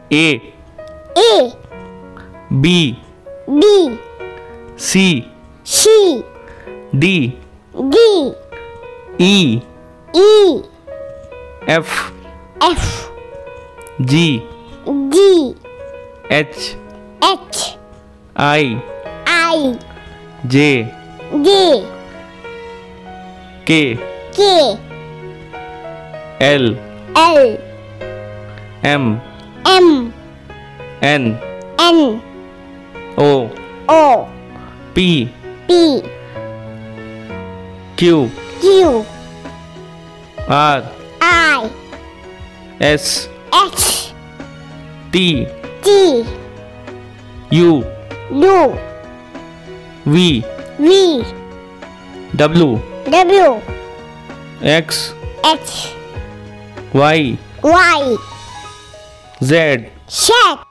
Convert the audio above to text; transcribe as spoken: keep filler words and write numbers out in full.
A A B B C C D D E E F F G G H H I I J J K K L L M M N N O O P P Q Q R I S S T T U U V V W W X H Y Y Z Z